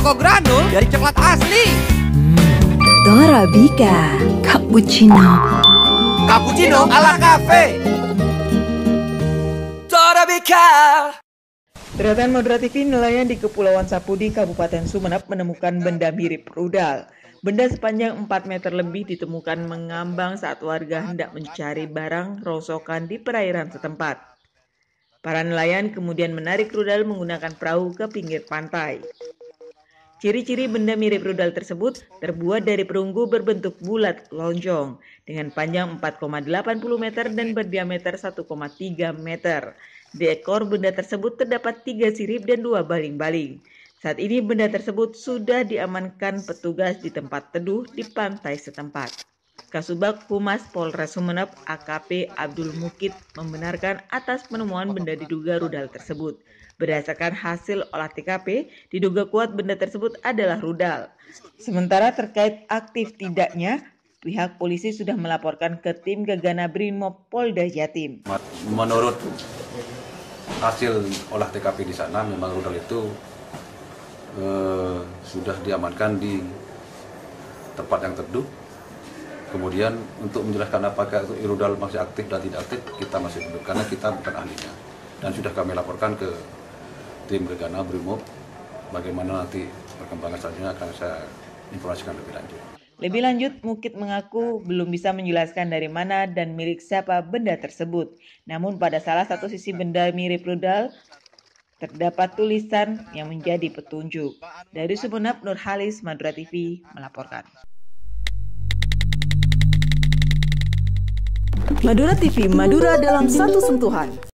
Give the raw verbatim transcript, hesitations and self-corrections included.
Koko Granul dari coklat asli. Hmm, Torabika Cappuccino. Cappuccino ala cafe. Torabika. Deretan Madura T V nelayan di Kepulauan Sapudi, Kabupaten Sumeneb menemukan benda mirip rudal. Benda sepanjang empat meter lebih ditemukan mengambang saat warga hendak mencari barang rongsokan di perairan setempat. Para nelayan kemudian menarik rudal menggunakan perahu ke pinggir pantai. Ciri-ciri benda mirip rudal tersebut terbuat dari perunggu berbentuk bulat lonjong dengan panjang empat koma delapan puluh meter dan berdiameter satu koma tiga meter. Di ekor benda tersebut terdapat tiga sirip dan dua baling-baling. Saat ini benda tersebut sudah diamankan petugas di tempat teduh di pantai setempat. Kasubag Humas Polres Sumeneb A K P Abdul Mukid membenarkan atas penemuan benda diduga rudal tersebut. Berdasarkan hasil olah T K P, diduga kuat benda tersebut adalah rudal. Sementara terkait aktif tidaknya, pihak polisi sudah melaporkan ke tim Gegana Brimob Polda Jatim. Menurut hasil olah T K P di sana, memang rudal itu eh, sudah diamankan di tempat yang teduh. Kemudian untuk menjelaskan apakah itu rudal masih aktif dan tidak aktif, kita masih belum, karena kita bukan ahlinya. Dan sudah kami laporkan ke tim Gegana Brimob, bagaimana nanti perkembangan selanjutnya akan saya informasikan lebih lanjut. Lebih lanjut, Mukid mengaku belum bisa menjelaskan dari mana dan milik siapa benda tersebut. Namun pada salah satu sisi benda mirip rudal, terdapat tulisan yang menjadi petunjuk. Dari Sumeneb, Nurhalis, Madura T V melaporkan. Madura T V, Madura dalam satu sentuhan.